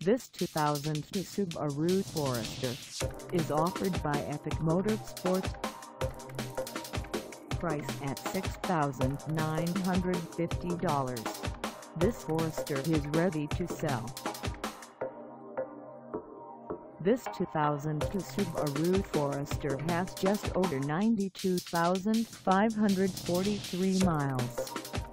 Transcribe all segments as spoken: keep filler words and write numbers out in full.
This two thousand two Subaru Forester is offered by Epic Motorsports. Price at six thousand nine hundred fifty dollars. This Forester is ready to sell. This two thousand two Subaru Forester has just over ninety-two thousand five hundred forty-three miles.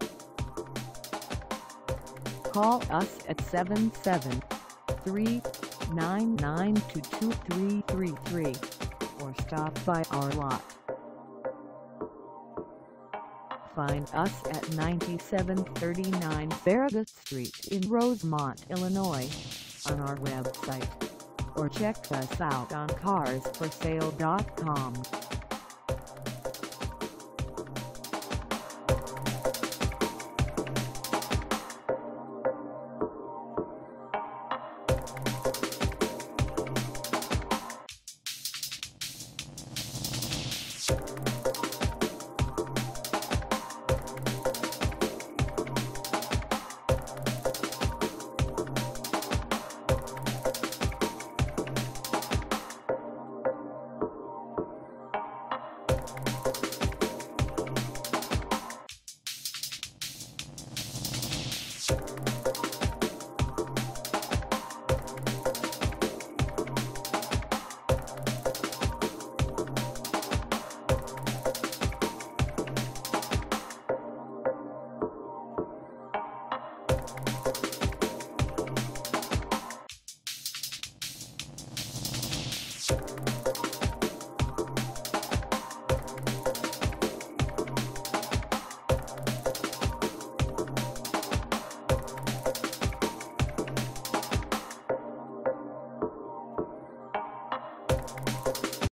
Call us at seven seven three, nine nine two, two three three three or stop by our lot. Find us at ninety-seven thirty-nine Farragut Street in Rosemont, Illinois, on our website, or check us out on cars for sale dot com. You